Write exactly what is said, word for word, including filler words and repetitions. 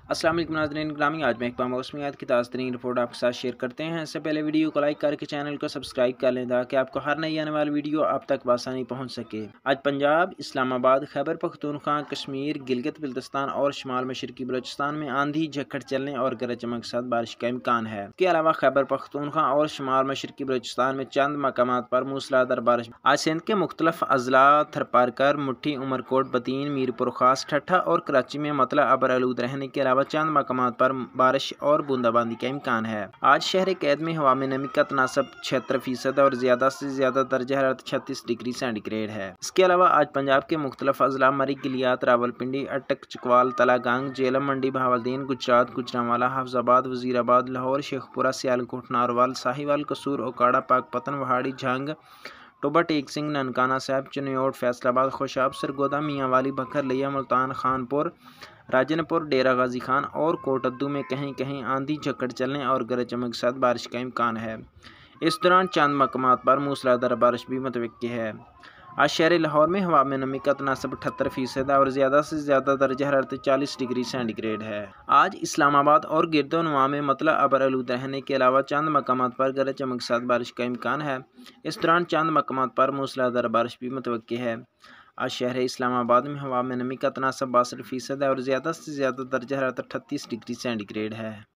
अस्सलाम वालेकुम नाज़रीन ग्रामी, आज मैं एक बार मौसमियात की ताज़ा तरीन रिपोर्ट आपके साथ शेयर करते हैं। इससे पहले वीडियो को लाइक करके चैनल को सब्सक्राइब कर लें ताकि आपको हर नई आने वाली वीडियो आप तक बआसानी पहुंच सके। आज पंजाब, इस्लामाबाद, खैबर पख्तूनख्वा, कश्मीर, गिलगित बिल्तिस्तान और शुमाल मशरकी बलोचिस्तान में आंधी झक्कड़ चलने और गरज चमक के साथ बारिश का इम्कान है। इसके अलावा खैबर पख्तूनख्वा और शुमाल मशरकी बलोचिस्तान में चंद मकामात पर मूसलाधार बारिश। आज सिंध के मुख्तलिफ अजला थरपारकर, मुट्ठी, उमरकोट, बतीन, मीरपुर खास, ठट्ठा और कराची में मतला अबर आलूद रहने के अलावा चंद मकामात पर बारिश और बूंदाबांदी का इम्कान है। आज शहर कैद में हवा में नमी का तनासब छिहत्तर फीसद और ज्यादा से ज्यादा दर्जा हरारत छत्तीस डिग्री सेंटीग्रेड है। इसके अलावा आज पंजाब के मुख्तलिफ अजला मरी, गिलियात, रावलपिंडी, अटक, चकवाल, तलागांग, जेलम, मंडी, बहावलदीन, गुजरात, गुजरांवाला, हाफजाबाद, वजीराबाद, लाहौर, शेखपुरा, सियालकोट, नारवाल, साहिवाल, कसूर, ओकाड़ा, पाकपतन, वहाड़ी, झंग, टोबा, टेक सिंह, ननकाना साहब, चनियोट, फैसलाबाद, खुशाब, सरगोदा, मियांवाली, बखर लिया, मुल्तान, खानपुर, राजनपुर, डेरा गाजी खान और कोटद्दू में कहीं कहीं आंधी झक्कड़ चलने और गरज चमक के साथ बारिश का इम्कान है। इस दौरान चंद मकामात पर मूसलाधार बारिश भी मुतवक्की है। आज शहर लाहौर में हवा में नमी का तनासब अठहत्तर फीसद और ज़्यादा से ज़्यादा दर्जा हरारत चालीस डिग्री सेंटीग्रेड है। आज इस्लामाबाद और गिरदोनवा में मतला अबर आलूद रहने के अलावा चंद मकामात पर गरज चमक के साथ बारिश का इम्कान है। इस दौरान चंद मकामात पर मूसलाधार बारिश भी मुतवक्की है। आज शहर इस्लामाबाद में हवा में नमी का तनासब बासठ फीसद है और ज़्यादा से ज़्यादा दर्जा हरारत अठतीस डिग्री सेंटीग्रेड है।